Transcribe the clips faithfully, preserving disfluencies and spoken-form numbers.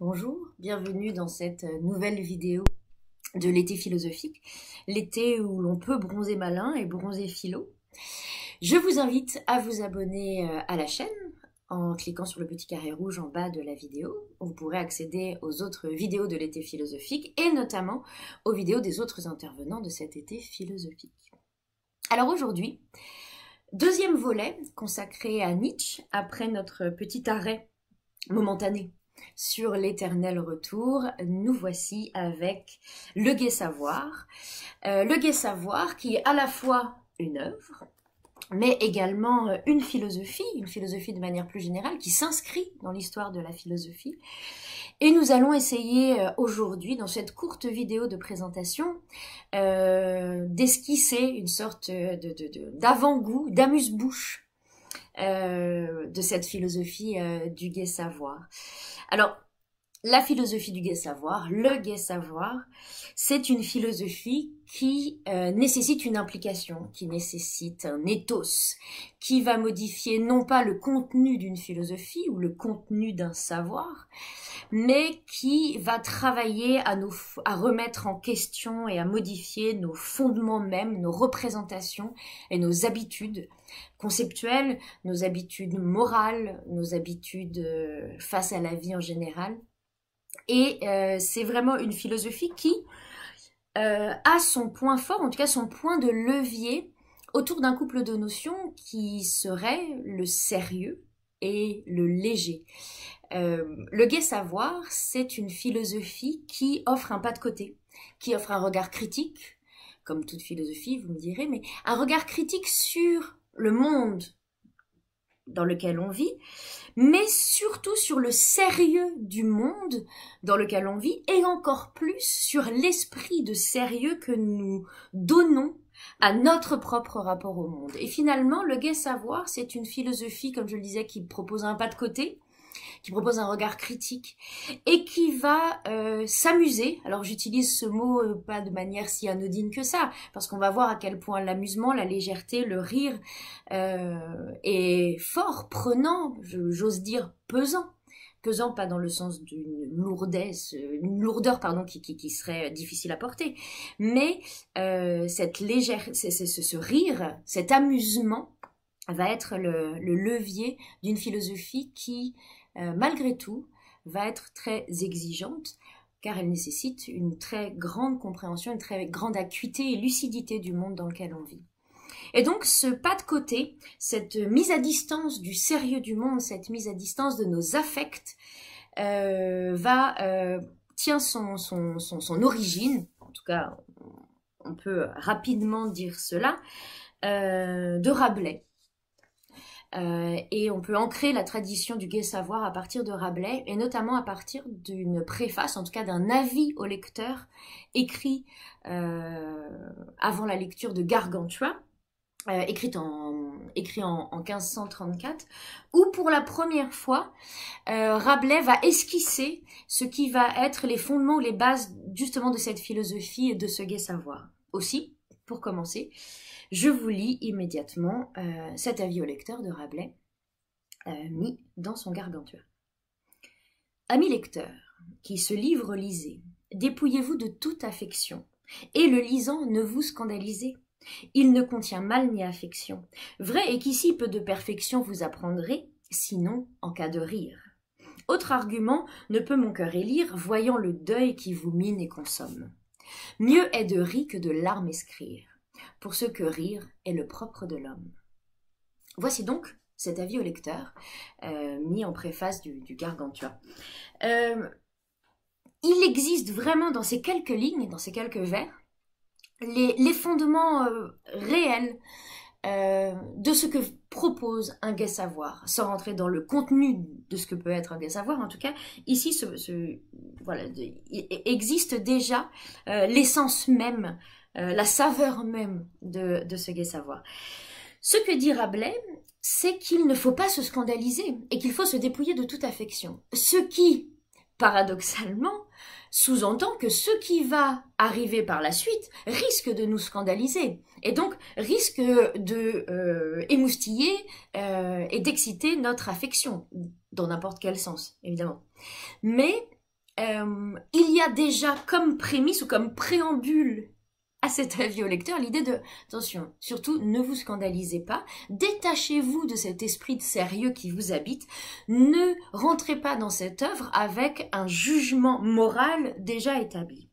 Bonjour, bienvenue dans cette nouvelle vidéo de l'été philosophique, l'été où l'on peut bronzer malin et bronzer philo. Je vous invite à vous abonner à la chaîne en cliquant sur le petit carré rouge en bas de la vidéo. Vous pourrez accéder aux autres vidéos de l'été philosophique et notamment aux vidéos des autres intervenants de cet été philosophique. Alors aujourd'hui, deuxième volet consacré à Nietzsche après notre petit arrêt momentané sur l'éternel retour. Nous voici avec Le Gai Savoir. Euh, le Gai Savoir qui est à la fois une œuvre, mais également une philosophie, une philosophie de manière plus générale, qui s'inscrit dans l'histoire de la philosophie. Et nous allons essayer aujourd'hui, dans cette courte vidéo de présentation, euh, d'esquisser une sorte de, de, de, d'avant-goût, d'amuse-bouche Euh, de cette philosophie euh, du gai savoir. Alors, la philosophie du gai savoir, le gai savoir, c'est une philosophie qui euh, nécessite une implication, qui nécessite un ethos, qui va modifier non pas le contenu d'une philosophie ou le contenu d'un savoir, mais qui va travailler à, nous, à remettre en question et à modifier nos fondements mêmes, nos représentations et nos habitudes conceptuelles, nos habitudes morales, nos habitudes euh, face à la vie en général. Et euh, c'est vraiment une philosophie qui euh, a son point fort, en tout cas son point de levier, autour d'un couple de notions qui serait le sérieux et le léger. Euh, le gai savoir, c'est une philosophie qui offre un pas de côté, qui offre un regard critique, comme toute philosophie, vous me direz, mais un regard critique sur le monde dans lequel on vit, mais surtout sur le sérieux du monde dans lequel on vit, et encore plus sur l'esprit de sérieux que nous donnons à notre propre rapport au monde. Et finalement, le gai savoir, c'est une philosophie, comme je le disais, qui propose un pas de côté, qui propose un regard critique et qui va euh, s'amuser. Alors j'utilise ce mot euh, pas de manière si anodine que ça, parce qu'on va voir à quel point l'amusement, la légèreté, le rire euh, est fort, prenant, j'ose dire pesant. Pesant pas dans le sens d'une lourdesse, une lourdeur pardon qui, qui, qui serait difficile à porter, mais euh, cette légère, c'est, c'est, ce, ce rire, cet amusement va être le, le levier d'une philosophie qui Euh, malgré tout, va être très exigeante, car elle nécessite une très grande compréhension, une très grande acuité et lucidité du monde dans lequel on vit. Et donc, ce pas de côté, cette mise à distance du sérieux du monde, cette mise à distance de nos affects, euh, va euh, tient son, son, son, son origine, en tout cas, on peut rapidement dire cela, euh, de Rabelais. Euh, et on peut ancrer la tradition du gai savoir à partir de Rabelais, et notamment à partir d'une préface, en tout cas d'un avis au lecteur, écrit euh, avant la lecture de Gargantua, euh, écrit, en, écrit en, en quinze cent trente-quatre, où pour la première fois, euh, Rabelais va esquisser ce qui va être les fondements ou les bases justement de cette philosophie et de ce gai savoir. Aussi, pour commencer, je vous lis immédiatement euh, cet avis au lecteur de Rabelais, euh, mis dans son Gargantua. Amis lecteurs, qui ce livre lisez, dépouillez-vous de toute affection, et le lisant ne vous scandalisez. Il ne contient mal ni affection. Vrai est qu'ici peu de perfection vous apprendrez, sinon en cas de rire. Autre argument ne peut mon cœur élire, voyant le deuil qui vous mine et consomme. Mieux est de rire que de larmes escrire, pour ce que rire est le propre de l'homme. Voici donc cet avis au lecteur, euh, mis en préface du, du Gargantua. Euh, il existe vraiment dans ces quelques lignes, dans ces quelques vers, les, les fondements euh, réels euh, de ce que propose un gai savoir, sans rentrer dans le contenu de ce que peut être un gai savoir. En tout cas, ici, ce, ce, voilà, de, il existe déjà euh, l'essence même, euh, la saveur même de, de ce gai savoir. Ce que dit Rabelais, c'est qu'il ne faut pas se scandaliser et qu'il faut se dépouiller de toute affection. Ce qui, paradoxalement, sous-entend que ce qui va arriver par la suite risque de nous scandaliser et donc risque de euh, émoustiller euh, et d'exciter notre affection, dans n'importe quel sens, évidemment. Mais euh, il y a déjà comme prémisse ou comme préambule à cet avis au lecteur l'idée de, attention, surtout ne vous scandalisez pas, détachez-vous de cet esprit de sérieux qui vous habite, ne rentrez pas dans cette œuvre avec un jugement moral déjà établi.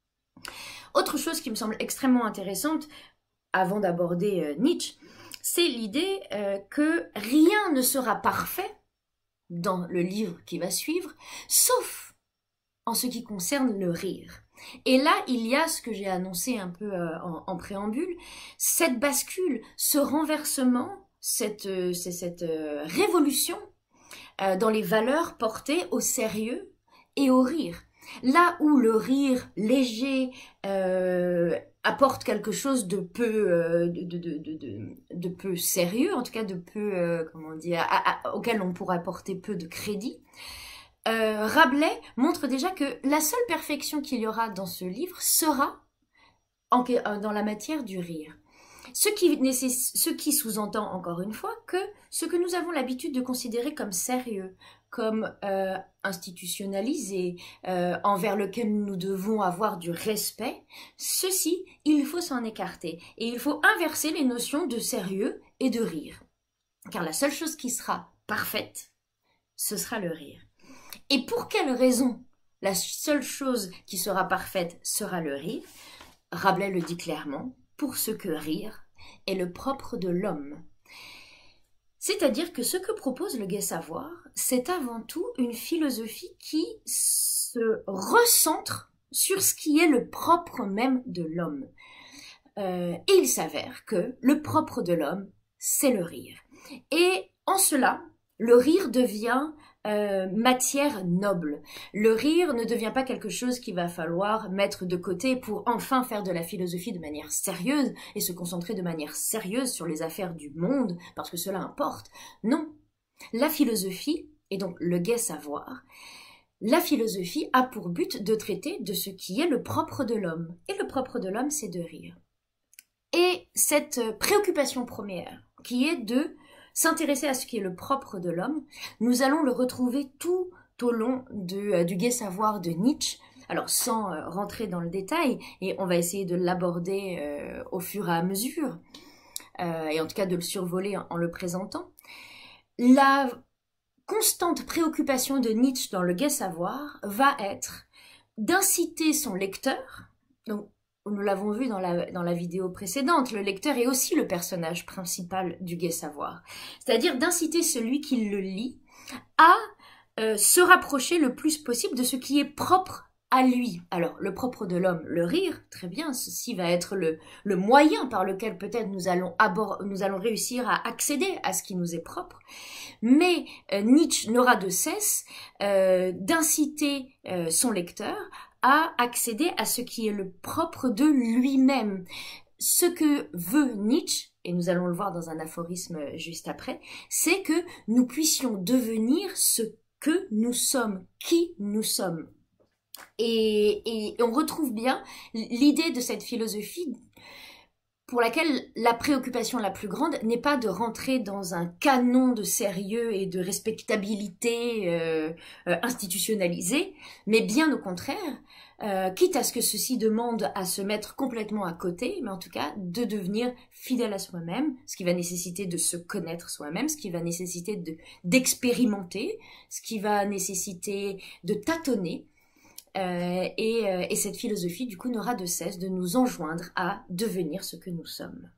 Autre chose qui me semble extrêmement intéressante, avant d'aborder euh, Nietzsche, c'est l'idée euh, que rien ne sera parfait dans le livre qui va suivre, sauf en ce qui concerne le rire. Et là, il y a ce que j'ai annoncé un peu euh, en, en préambule, cette bascule, ce renversement, cette, euh, cette euh, révolution euh, dans les valeurs portées au sérieux et au rire. Là où le rire léger euh, apporte quelque chose de peu, euh, de, de, de, de, de peu sérieux, en tout cas de peu, euh, comment dire, à, à, auquel on pourrait apporter peu de crédit, euh, Rabelais montre déjà que la seule perfection qu'il y aura dans ce livre sera en, dans la matière du rire. Ce qui, ce qui sous-entend encore une fois que ce que nous avons l'habitude de considérer comme sérieux, comme euh, institutionnalisé, euh, envers lequel nous devons avoir du respect, ceci, il faut s'en écarter. Et il faut inverser les notions de sérieux et de rire. Car la seule chose qui sera parfaite, ce sera le rire. Et pour quelle raison la seule chose qui sera parfaite sera le rire? Rabelais le dit clairement, pour ce que rire est le propre de l'homme. C'est-à-dire que ce que propose le Gai Savoir, c'est avant tout une philosophie qui se recentre sur ce qui est le propre même de l'homme. Euh, et il s'avère que le propre de l'homme, c'est le rire. Et en cela, le rire devient Euh, matière noble. Le rire ne devient pas quelque chose qu'il va falloir mettre de côté pour enfin faire de la philosophie de manière sérieuse et se concentrer de manière sérieuse sur les affaires du monde parce que cela importe. Non. La philosophie, et donc le Gai Savoir, la philosophie a pour but de traiter de ce qui est le propre de l'homme. Et le propre de l'homme, c'est de rire. Et cette préoccupation première, qui est de s'intéresser à ce qui est le propre de l'homme, nous allons le retrouver tout au long de, euh, du Gai Savoir de Nietzsche, alors sans euh, rentrer dans le détail, et on va essayer de l'aborder euh, au fur et à mesure, euh, et en tout cas de le survoler en, en le présentant. La constante préoccupation de Nietzsche dans le Gai Savoir va être d'inciter son lecteur, donc nous l'avons vu dans la, dans la vidéo précédente, le lecteur est aussi le personnage principal du Gai Savoir. C'est-à-dire d'inciter celui qui le lit à euh, se rapprocher le plus possible de ce qui est propre à lui. Alors, le propre de l'homme, le rire, très bien, ceci va être le, le moyen par lequel peut-être nous allons, nous allons réussir à accéder à ce qui nous est propre. Mais euh, Nietzsche n'aura de cesse euh, d'inciter euh, son lecteur à accéder à ce qui est le propre de lui-même. Ce que veut Nietzsche, et nous allons le voir dans un aphorisme juste après, c'est que nous puissions devenir ce que nous sommes, qui nous sommes. Et, et on retrouve bien l'idée de cette philosophie pour laquelle la préoccupation la plus grande n'est pas de rentrer dans un canon de sérieux et de respectabilité euh, euh, institutionnalisée, mais bien au contraire, euh, quitte à ce que ceci demande à se mettre complètement à côté, mais en tout cas de devenir fidèle à soi-même, ce qui va nécessiter de se connaître soi-même, ce qui va nécessiter de, d'expérimenter, ce qui va nécessiter de tâtonner. Euh, et, euh, et cette philosophie, du coup, n'aura de cesse de nous enjoindre à devenir ce que nous sommes.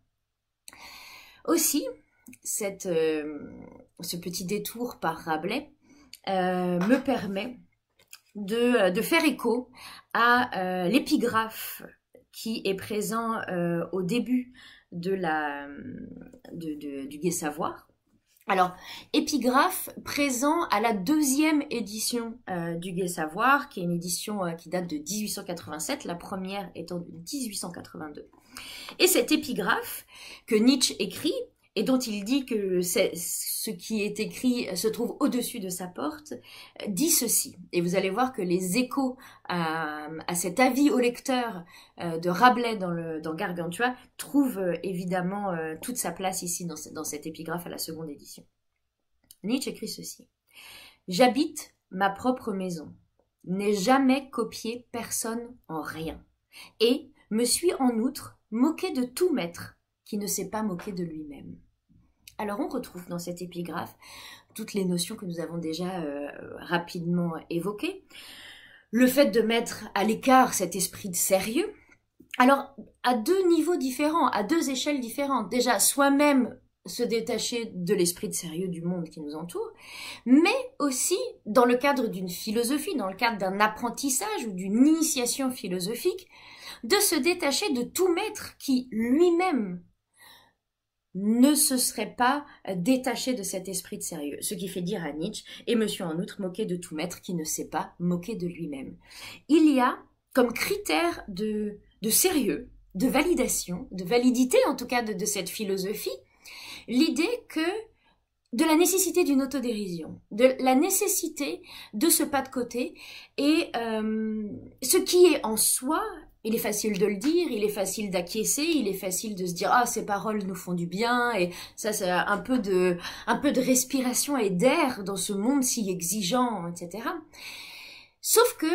Aussi, cette, euh, ce petit détour par Rabelais euh, me permet de, de faire écho à euh, l'épigraphe qui est présent euh, au début de la, de, de, du Gai Savoir. Alors, épigraphe présent à la deuxième édition euh, du Gai Savoir, qui est une édition euh, qui date de mille huit cent quatre-vingt-sept, la première étant de mille huit cent quatre-vingt-deux. Et cette épigraphe que Nietzsche écrit, et dont il dit que ce qui est écrit se trouve au-dessus de sa porte, dit ceci. Et vous allez voir que les échos à, à cet avis au lecteur euh, de Rabelais dans, le, dans Gargantua trouvent euh, évidemment euh, toute sa place ici dans, dans cette épigraphe à la seconde édition. Nietzsche écrit ceci. « J'habite ma propre maison. n'ai jamais copié personne en rien et me suis en outre moqué de tout maître qui ne s'est pas moqué de lui-même. Alors on retrouve dans cette épigraphe toutes les notions que nous avons déjà euh, rapidement évoquées. Le fait de mettre à l'écart cet esprit de sérieux, alors à deux niveaux différents, à deux échelles différentes. Déjà, soi-même se détacher de l'esprit de sérieux du monde qui nous entoure, mais aussi dans le cadre d'une philosophie, dans le cadre d'un apprentissage ou d'une initiation philosophique, de se détacher de tout maître qui lui-même ne se serait pas détaché de cet esprit de sérieux. Ce qui fait dire à Nietzsche, et me suis en outre moqué de tout maître qui ne s'est pas moqué de lui-même. Il y a comme critère de, de sérieux, de validation, de validité en tout cas de, de cette philosophie, l'idée que de la nécessité d'une autodérision, de la nécessité de ce pas de côté, et euh, ce qui est en soi, il est facile de le dire, il est facile d'acquiescer, il est facile de se dire « Ah, ces paroles nous font du bien », et ça c'est un peu de, un peu de respiration et d'air dans ce monde si exigeant, et cetera. Sauf que,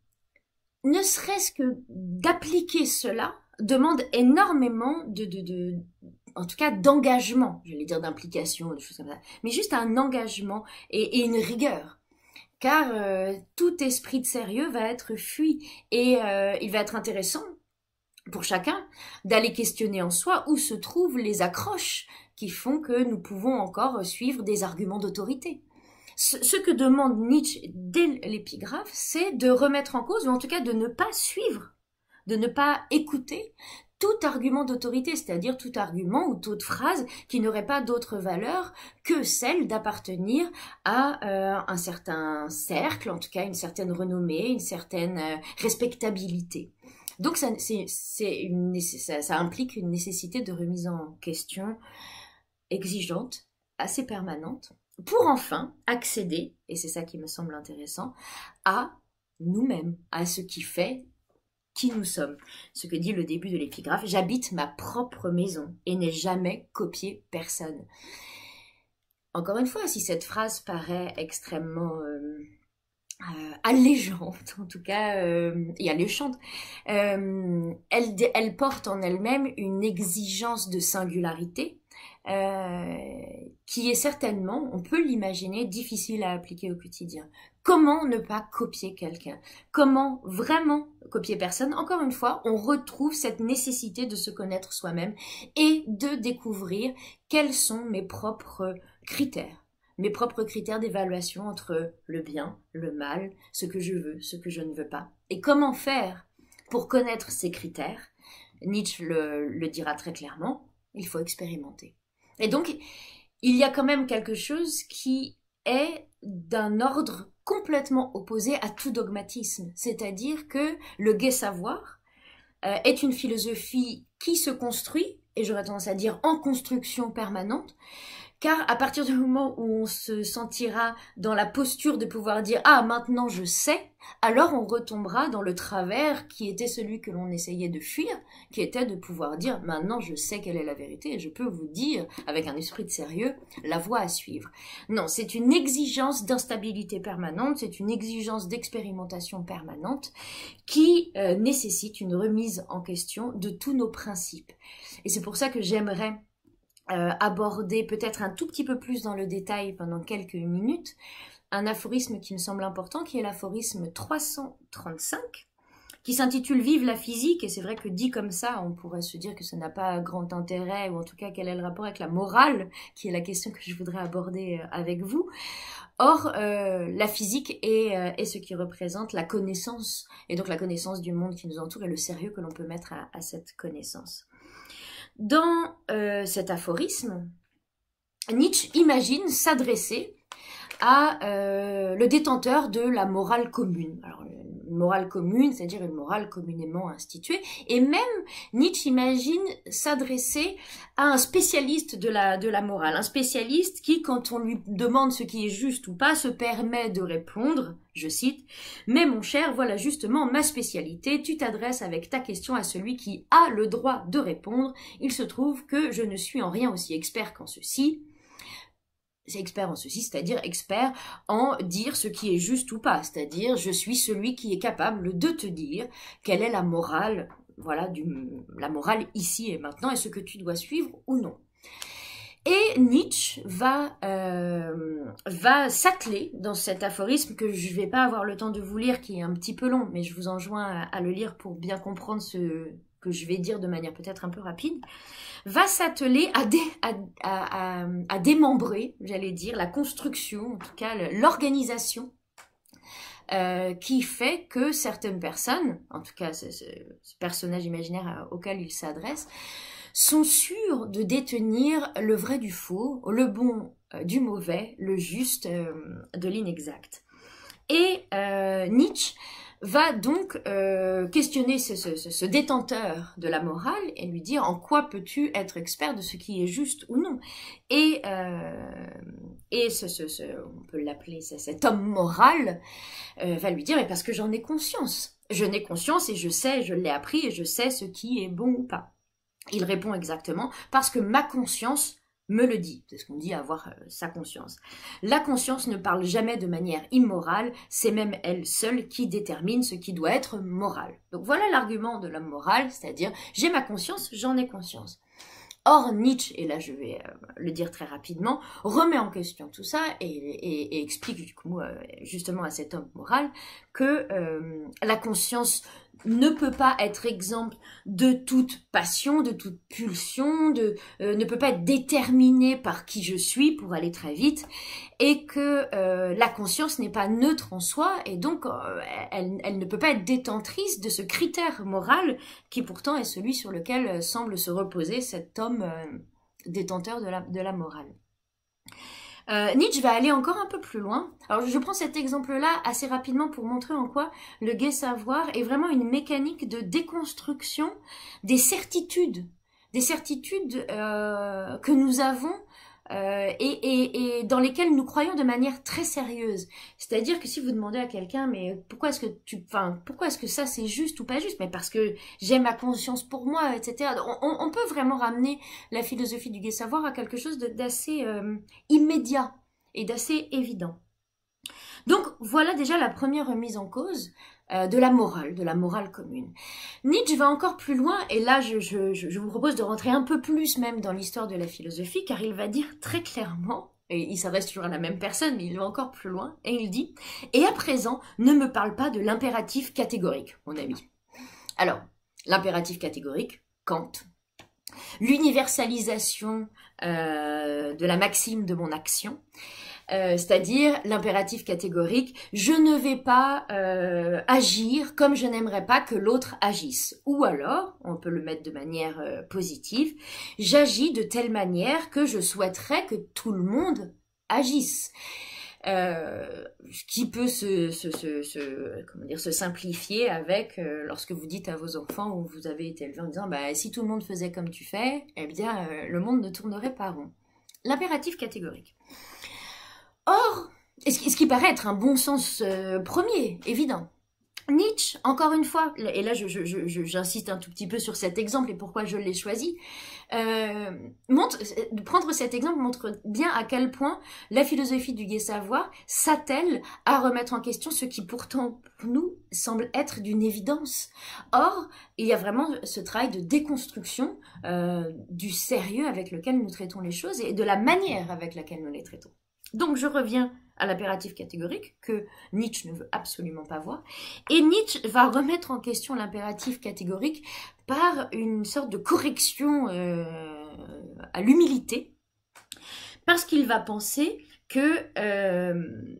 ne serait-ce que d'appliquer cela demande énormément de... de, de en tout cas d'engagement, j'allais dire d'implication, des choses comme ça, mais juste un engagement et, et une rigueur. Car euh, tout esprit de sérieux va être fui et euh, il va être intéressant pour chacun d'aller questionner en soi où se trouvent les accroches qui font que nous pouvons encore suivre des arguments d'autorité. Ce, ce que demande Nietzsche dès l'épigraphe, c'est de remettre en cause, ou en tout cas de ne pas suivre, de ne pas écouter tout argument d'autorité, c'est-à-dire tout argument ou toute phrase qui n'aurait pas d'autre valeur que celle d'appartenir à euh, un certain cercle, en tout cas une certaine renommée, une certaine euh, respectabilité. Donc ça, c'est, c'est une, ça, ça implique une nécessité de remise en question exigeante, assez permanente, pour enfin accéder, et c'est ça qui me semble intéressant, à nous-mêmes, à ce qui fait qui nous sommes. Ce que dit le début de l'épigraphe, j'habite ma propre maison et n'ai jamais copié personne. Encore une fois, si cette phrase paraît extrêmement euh, euh, allégeante, en tout cas, euh, et alléchante, euh, elle, elle porte en elle-même une exigence de singularité euh, qui est certainement, on peut l'imaginer, difficile à appliquer au quotidien. Comment ne pas copier quelqu'un? Comment vraiment copier personne? Encore une fois, on retrouve cette nécessité de se connaître soi-même et de découvrir quels sont mes propres critères, mes propres critères d'évaluation entre le bien, le mal, ce que je veux, ce que je ne veux pas. Et comment faire pour connaître ces critères? Nietzsche le, le dira très clairement, il faut expérimenter. Et donc, il y a quand même quelque chose qui est d'un ordre complètement opposé à tout dogmatisme, c'est-à-dire que le gai savoir euh, est une philosophie qui se construit, et j'aurais tendance à dire en construction permanente, car à partir du moment où on se sentira dans la posture de pouvoir dire « Ah, maintenant je sais », alors on retombera dans le travers qui était celui que l'on essayait de fuir, qui était de pouvoir dire « Maintenant je sais quelle est la vérité et je peux vous dire, avec un esprit de sérieux, la voie à suivre ». Non, c'est une exigence d'instabilité permanente, c'est une exigence d'expérimentation permanente qui euh, nécessite une remise en question de tous nos principes. Et c'est pour ça que j'aimerais Euh, aborder peut-être un tout petit peu plus dans le détail pendant quelques minutes un aphorisme qui me semble important, qui est l'aphorisme trois cent trente-cinq, qui s'intitule « Vive la physique », et c'est vrai que dit comme ça, on pourrait se dire que ça n'a pas grand intérêt, ou en tout cas quel est le rapport avec la morale, qui est la question que je voudrais aborder avec vous. Or, euh, la physique est, euh, est ce qui représente la connaissance, et donc la connaissance du monde qui nous entoure et le sérieux que l'on peut mettre à, à cette connaissance. Dans euh, cet aphorisme, Nietzsche imagine s'adresser à euh, le détenteur de la morale commune. Alors, une morale commune, c'est-à-dire une morale communément instituée. Et même Nietzsche imagine s'adresser à un spécialiste de la, de la morale. Un spécialiste qui, quand on lui demande ce qui est juste ou pas, se permet de répondre, je cite, « Mais mon cher, voilà justement ma spécialité. Tu t'adresses avec ta question à celui qui a le droit de répondre. Il se trouve que je ne suis en rien aussi expert qu'en ceci. » C'est expert en ceci, c'est-à-dire expert en dire ce qui est juste ou pas, c'est-à-dire je suis celui qui est capable de te dire quelle est la morale, voilà, du, la morale ici et maintenant, et ce que tu dois suivre ou non. Et Nietzsche va, euh, va s'atteler dans cet aphorisme que je ne vais pas avoir le temps de vous lire, qui est un petit peu long, mais je vous enjoins à, à le lire pour bien comprendre ce que je vais dire de manière peut-être un peu rapide, va s'atteler à, dé, à, à, à, à démembrer, j'allais dire, la construction, en tout cas l'organisation, euh, qui fait que certaines personnes, en tout cas ce, ce, ce personnage imaginaire auquel il s'adresse, sont sûrs de détenir le vrai du faux, le bon euh, du mauvais, le juste euh, de l'inexact. Et euh, Nietzsche va donc euh, questionner ce, ce, ce détenteur de la morale et lui dire en quoi peux-tu être expert de ce qui est juste ou non. Et, euh, et ce, ce, ce, on peut l'appeler cet homme moral euh, va lui dire mais parce que j'en ai conscience. Je n'ai conscience et je sais, je l'ai appris et je sais ce qui est bon ou pas. Il répond exactement parce que ma conscience me le dit. C'est ce qu'on dit avoir euh, sa conscience. La conscience ne parle jamais de manière immorale, c'est même elle seule qui détermine ce qui doit être moral. Donc voilà l'argument de l'homme moral, c'est-à-dire j'ai ma conscience, j'en ai conscience. Or Nietzsche, et là je vais euh, le dire très rapidement, remet en question tout ça et, et, et explique du coup euh, justement à cet homme moral que euh, la conscience ne peut pas être exempte de toute passion, de toute pulsion, de, euh, ne peut pas être déterminée par qui je suis pour aller très vite, et que euh, la conscience n'est pas neutre en soi, et donc euh, elle, elle ne peut pas être détentrice de ce critère moral qui pourtant est celui sur lequel euh, semble se reposer cet homme euh, détenteur de la, de la morale. Euh, Nietzsche va aller encore un peu plus loin. Alors je prends cet exemple-là assez rapidement pour montrer en quoi le gai savoir est vraiment une mécanique de déconstruction des certitudes, des certitudes euh, que nous avons euh, et, et, et dans lesquelles nous croyons de manière très sérieuse. C'est-à-dire que si vous demandez à quelqu'un mais pourquoi est-ce que tu, enfin pourquoi est-ce que ça c'est juste ou pas juste, mais parce que j'ai ma conscience pour moi, et cetera. On, on peut vraiment ramener la philosophie du gai savoir à quelque chose d'assez euh, immédiat et d'assez évident. Donc voilà déjà la première remise en cause euh, de la morale, de la morale commune. Nietzsche va encore plus loin, et là je, je, je vous propose de rentrer un peu plus même dans l'histoire de la philosophie, car il va dire très clairement, et il s'adresse toujours à la même personne, mais il va encore plus loin, et il dit « Et à présent, ne me parle pas de l'impératif catégorique, mon ami. » Alors, l'impératif catégorique, Kant, l'universalisation euh, de la maxime de mon action, Euh, c'est-à-dire l'impératif catégorique, je ne vais pas euh, agir comme je n'aimerais pas que l'autre agisse. Ou alors, on peut le mettre de manière euh, positive, j'agis de telle manière que je souhaiterais que tout le monde agisse. Euh, qui peut se, se, se, se, comment dire, se simplifier avec euh, lorsque vous dites à vos enfants ou vous avez été élevé en disant bah, si tout le monde faisait comme tu fais, eh bien euh, le monde ne tournerait pas rond. L'impératif catégorique. Or, ce qui, ce qui paraît être un bon sens euh, premier, évident, Nietzsche, encore une fois, et là je, je, je, j'insiste un tout petit peu sur cet exemple et pourquoi je l'ai choisi, euh, montre, prendre cet exemple montre bien à quel point la philosophie du gai savoir s'attelle à remettre en question ce qui pourtant pour nous semble être d'une évidence. Or, il y a vraiment ce travail de déconstruction euh, du sérieux avec lequel nous traitons les choses et de la manière avec laquelle nous les traitons. Donc je reviens à l'impératif catégorique que Nietzsche ne veut absolument pas voir. Et Nietzsche va remettre en question l'impératif catégorique par une sorte de correction euh, à l'humilité, parce qu'il va penser que, euh,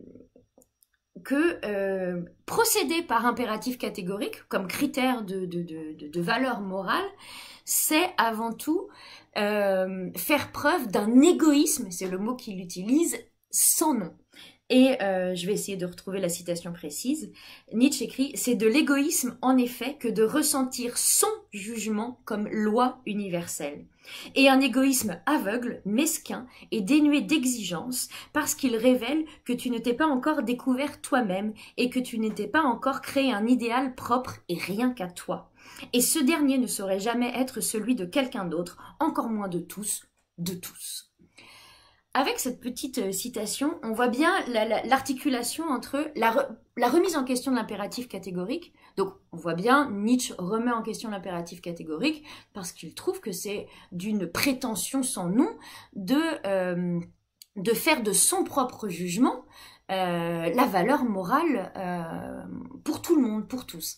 que euh, procéder par impératif catégorique comme critère de, de, de, de, de valeur morale, c'est avant tout euh, faire preuve d'un égoïsme, c'est le mot qu'il utilise, sans nom. Et euh, je vais essayer de retrouver la citation précise. Nietzsche écrit « C'est de l'égoïsme, en effet, que de ressentir son jugement comme loi universelle. Et un égoïsme aveugle, mesquin et dénué d'exigence, parce qu'il révèle que tu ne t'es pas encore découvert toi-même et que tu n'étais pas encore créé un idéal propre et rien qu'à toi. Et ce dernier ne saurait jamais être celui de quelqu'un d'autre, encore moins de tous, de tous. » avec cette petite euh, citation, on voit bien l'articulation entre la, re, la remise en question de l'impératif catégorique. Donc, on voit bien, Nietzsche remet en question l'impératif catégorique parce qu'il trouve que c'est d'une prétention sans nom de, euh, de faire de son propre jugement euh, la valeur morale euh, pour tout le monde, pour tous.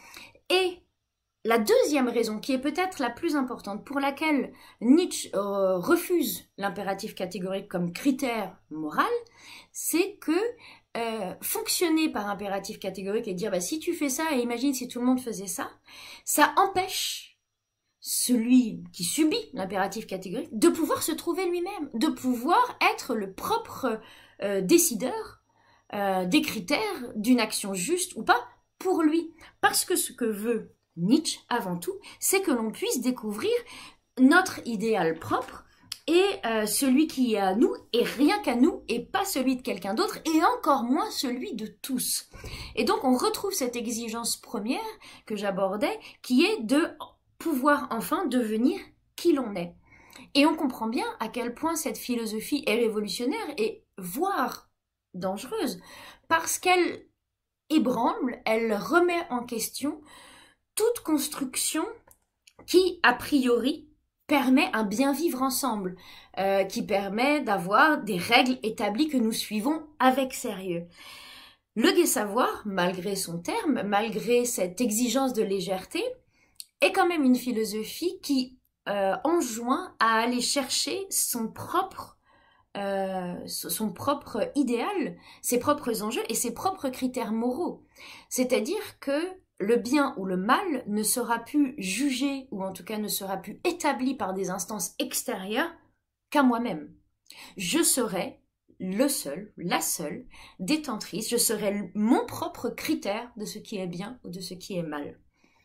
Et la deuxième raison, qui est peut-être la plus importante, pour laquelle Nietzsche euh, refuse l'impératif catégorique comme critère moral, c'est que euh, fonctionner par impératif catégorique et dire bah, si tu fais ça, et imagine si tout le monde faisait ça, ça empêche celui qui subit l'impératif catégorique de pouvoir se trouver lui-même, de pouvoir être le propre euh, décideur euh, des critères d'une action juste ou pas pour lui. Parce que ce que veut Nietzsche, avant tout, c'est que l'on puisse découvrir notre idéal propre et euh, celui qui est à nous, et rien qu'à nous, et pas celui de quelqu'un d'autre, et encore moins celui de tous. Et donc, on retrouve cette exigence première que j'abordais, qui est de pouvoir enfin devenir qui l'on est. Et on comprend bien à quel point cette philosophie est révolutionnaire, et voire dangereuse, parce qu'elle ébranle, elle remet en question toute construction qui, a priori, permet un bien vivre ensemble, euh, qui permet d'avoir des règles établies que nous suivons avec sérieux. Le gai savoir, malgré son terme, malgré cette exigence de légèreté, est quand même une philosophie qui euh, enjoint à aller chercher son propre, euh, son propre idéal, ses propres enjeux et ses propres critères moraux. C'est-à-dire que le bien ou le mal ne sera plus jugé, ou en tout cas ne sera plus établi par des instances extérieures qu'à moi-même. Je serai le seul, la seule détentrice, je serai mon propre critère de ce qui est bien ou de ce qui est mal.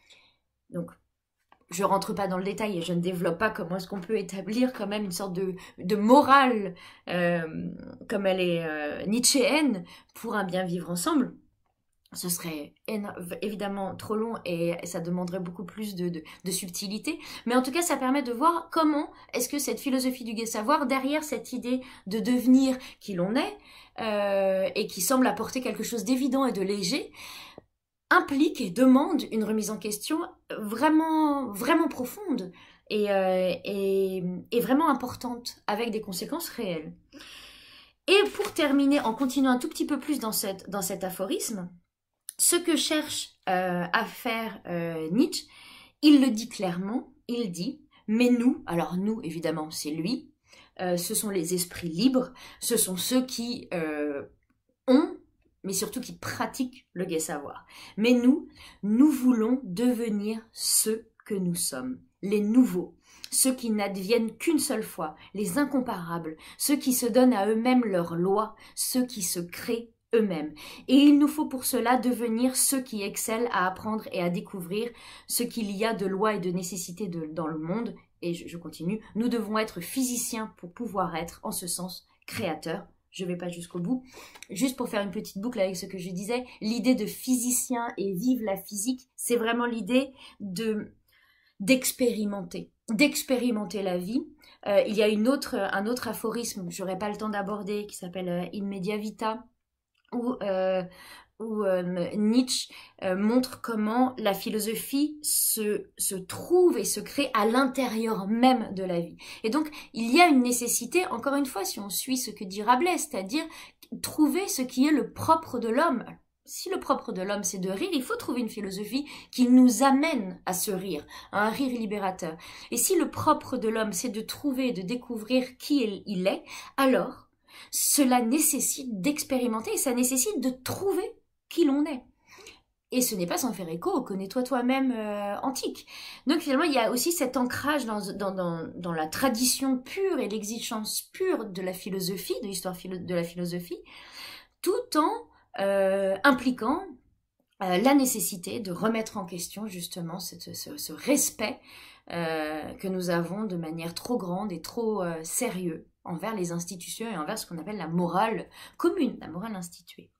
Donc, je rentre pas dans le détail et je ne développe pas comment est-ce qu'on peut établir quand même une sorte de, de morale euh, comme elle est euh, nietzschéenne pour un bien vivre ensemble. Ce serait évidemment trop long et ça demanderait beaucoup plus de, de, de subtilité. Mais en tout cas, ça permet de voir comment est-ce que cette philosophie du gai savoir, derrière cette idée de devenir qui l'on est, euh, et qui semble apporter quelque chose d'évident et de léger, implique et demande une remise en question vraiment, vraiment profonde et, euh, et, et vraiment importante, avec des conséquences réelles. Et pour terminer, en continuant un tout petit peu plus dans, cette, dans cet aphorisme, ce que cherche euh, à faire euh, Nietzsche, il le dit clairement, il dit, mais nous, alors nous évidemment c'est lui, euh, ce sont les esprits libres, ce sont ceux qui euh, ont, mais surtout qui pratiquent le gai savoir. Mais nous, nous voulons devenir ceux que nous sommes, les nouveaux, ceux qui n'adviennent qu'une seule fois, les incomparables, ceux qui se donnent à eux-mêmes leurs lois, ceux qui se créent eux-mêmes. Et il nous faut pour cela devenir ceux qui excellent à apprendre et à découvrir ce qu'il y a de loi et de nécessité de, dans le monde. Et je, je continue, nous devons être physiciens pour pouvoir être, en ce sens, créateurs. Je ne vais pas jusqu'au bout. Juste pour faire une petite boucle avec ce que je disais, l'idée de physicien et vive la physique, c'est vraiment l'idée de d'expérimenter, d'expérimenter la vie. Euh, il y a une autre, un autre aphorisme que j'aurais pas le temps d'aborder qui s'appelle euh, In Media Vita, où, euh, où euh, Nietzsche euh, montre comment la philosophie se, se trouve et se crée à l'intérieur même de la vie. Et donc, il y a une nécessité, encore une fois, si on suit ce que dit Rabelais, c'est-à-dire trouver ce qui est le propre de l'homme. Si le propre de l'homme, c'est de rire, il faut trouver une philosophie qui nous amène à ce rire, à un rire libérateur. Et si le propre de l'homme, c'est de trouver, de découvrir qui il est, alors cela nécessite d'expérimenter et ça nécessite de trouver qui l'on est. Et ce n'est pas sans faire écho au connais-toi toi-même euh, antique. Donc finalement, il y a aussi cet ancrage dans, dans, dans, dans la tradition pure et l'exigence pure de la philosophie, de l'histoire de la philosophie, tout en euh, impliquant euh, la nécessité de remettre en question justement cette, ce, ce respect euh, que nous avons de manière trop grande et trop euh, sérieux envers les institutions et envers ce qu'on appelle la morale commune, la morale instituée.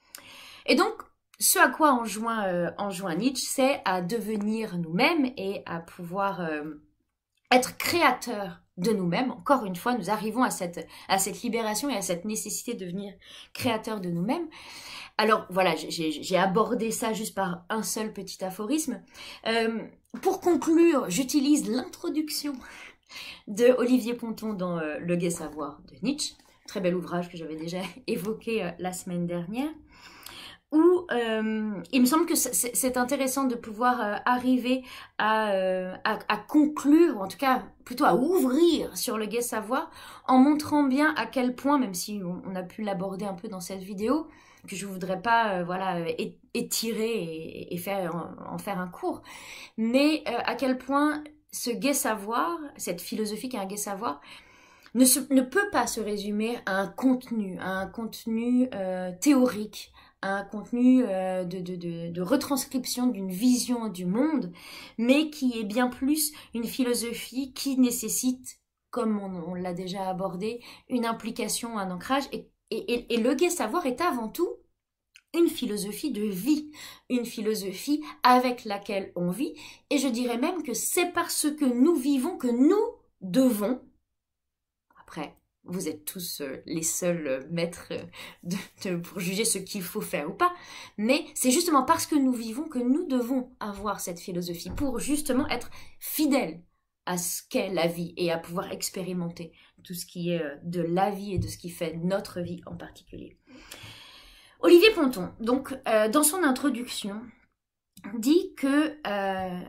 Et donc, ce à quoi enjoint, euh, enjoint Nietzsche, c'est à devenir nous-mêmes et à pouvoir euh, être créateurs de nous-mêmes. Encore une fois, nous arrivons à cette, à cette libération et à cette nécessité de devenir créateur de nous-mêmes. Alors voilà, j'ai abordé ça juste par un seul petit aphorisme. Euh, pour conclure, j'utilise l'introduction de Olivier Ponton dans euh, Le Gai Savoir de Nietzsche, très bel ouvrage que j'avais déjà évoqué euh, la semaine dernière, où euh, il me semble que c'est intéressant de pouvoir euh, arriver à, euh, à, à conclure, ou en tout cas plutôt à ouvrir sur le gai savoir, en montrant bien à quel point, même si on, on a pu l'aborder un peu dans cette vidéo, que je voudrais pas euh, voilà, étirer et, et faire, en, en faire un cours, mais euh, à quel point ce gai savoir, cette philosophie qui est un gai savoir, ne, se, ne peut pas se résumer à un contenu, à un contenu euh, théorique, un contenu euh, de, de, de, de retranscription d'une vision du monde, mais qui est bien plus une philosophie qui nécessite, comme on, on l'a déjà abordé, une implication, un ancrage. Et, et, et le gai savoir est avant tout une philosophie de vie, une philosophie avec laquelle on vit. Et je dirais même que c'est parce que nous vivons que nous devons, après, vous êtes tous euh, les seuls maîtres de, de, pour juger ce qu'il faut faire ou pas. Mais c'est justement parce que nous vivons que nous devons avoir cette philosophie pour justement être fidèles à ce qu'est la vie et à pouvoir expérimenter tout ce qui est de la vie et de ce qui fait notre vie en particulier. Olivier Ponton, donc, euh, dans son introduction, dit que euh,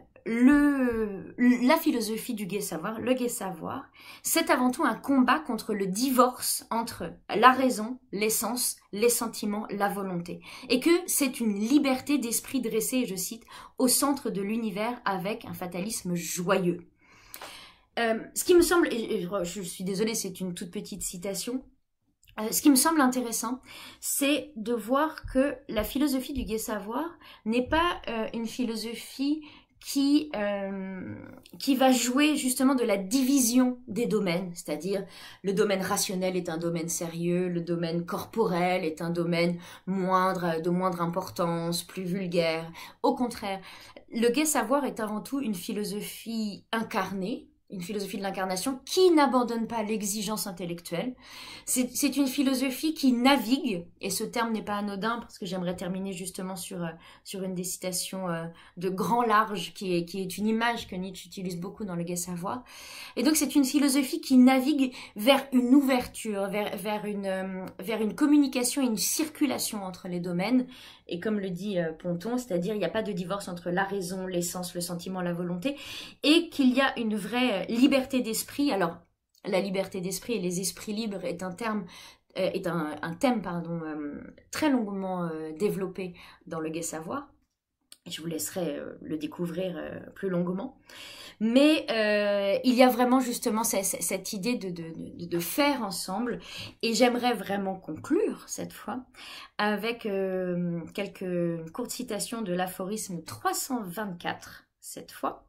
Le, la philosophie du gai savoir, le gai savoir, c'est avant tout un combat contre le divorce entre la raison, l'essence, les sentiments, la volonté. Et que c'est une liberté d'esprit dressée, je cite, au centre de l'univers avec un fatalisme joyeux. Euh, ce qui me semble, et je suis désolée, c'est une toute petite citation, Euh, ce qui me semble intéressant, c'est de voir que la philosophie du gai savoir n'est pas euh, une philosophie qui, euh, qui va jouer justement de la division des domaines, c'est-à-dire le domaine rationnel est un domaine sérieux, le domaine corporel est un domaine moindre, de moindre importance, plus vulgaire. Au contraire, le gai savoir est avant tout une philosophie incarnée, une philosophie de l'incarnation qui n'abandonne pas l'exigence intellectuelle. C'est une philosophie qui navigue, et ce terme n'est pas anodin parce que j'aimerais terminer justement sur, euh, sur une des citations euh, de grand large qui est, qui est une image que Nietzsche utilise beaucoup dans le gai savoir. Et donc c'est une philosophie qui navigue vers une ouverture, vers, vers, une, euh, vers une communication et une circulation entre les domaines. Et comme le dit euh, Ponton, c'est-à-dire il n'y a pas de divorce entre la raison, l'essence, le sentiment, la volonté, et qu'il y a une vraie liberté d'esprit. Alors, la liberté d'esprit et les esprits libres est un terme, euh, est un, un thème pardon, euh, très longuement euh, développé dans le gai savoir. Je vous laisserai euh, le découvrir euh, plus longuement. Mais euh, il y a vraiment justement cette, cette idée de, de, de, de faire ensemble. Et j'aimerais vraiment conclure cette fois avec euh, quelques courtes citations de l'aphorisme trois cent vingt-quatre, cette fois.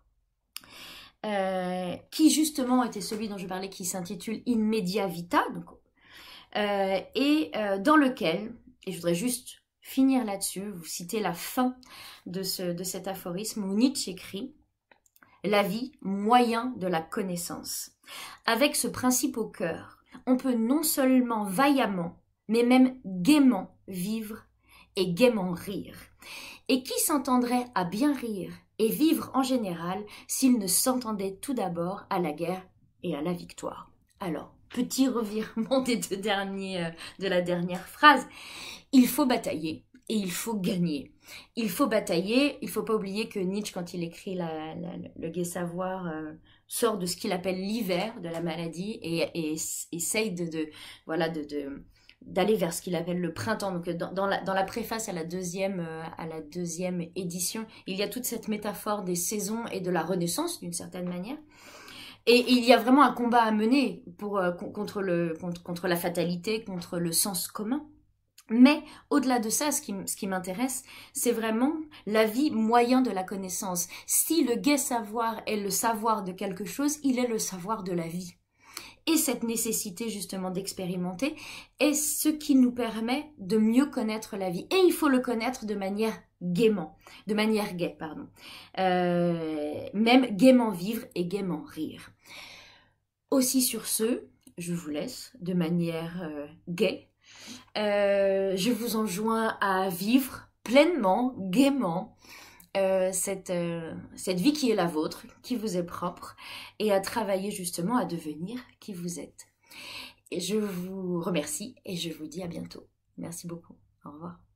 Euh, qui justement était celui dont je parlais, qui s'intitule In Media Vita, donc, euh, et euh, dans lequel, et je voudrais juste finir là-dessus, vous citez la fin de, ce, de cet aphorisme où Nietzsche écrit « La vie, moyen de la connaissance. Avec ce principe au cœur, on peut non seulement vaillamment, mais même gaiement vivre et gaiement rire. Et qui s'entendrait à bien rire et vivre en général s'il ne s'entendait tout d'abord à la guerre et à la victoire. » Alors, petit revirement des deux derniers, euh, de la dernière phrase. Il faut batailler et il faut gagner. Il faut batailler, il ne faut pas oublier que Nietzsche, quand il écrit la, la, le gai savoir, euh, sort de ce qu'il appelle l'hiver de la maladie et, et, et essaye de, de, voilà, de, de d'aller vers ce qu'il appelle le printemps. Donc dans, dans, la, dans la préface à la, deuxième, euh, à la deuxième édition, il y a toute cette métaphore des saisons et de la renaissance d'une certaine manière. Et, et il y a vraiment un combat à mener pour, euh, contre, le, contre, contre la fatalité, contre le sens commun. Mais au-delà de ça, ce qui, ce qui m'intéresse, c'est vraiment la vie moyen de la connaissance. Si le gai savoir est le savoir de quelque chose, il est le savoir de la vie. Et cette nécessité justement d'expérimenter est ce qui nous permet de mieux connaître la vie. Et il faut le connaître de manière gaiement, de manière gaie, pardon. Euh, même gaiement vivre et gaiement rire. Aussi sur ce, je vous laisse de manière euh, gaie. Euh, je vous enjoins à vivre pleinement, gaiement, euh, cette, euh, cette vie qui est la vôtre, qui vous est propre, et à travailler justement à devenir qui vous êtes. Et je vous remercie et je vous dis à bientôt. Merci beaucoup. Au revoir.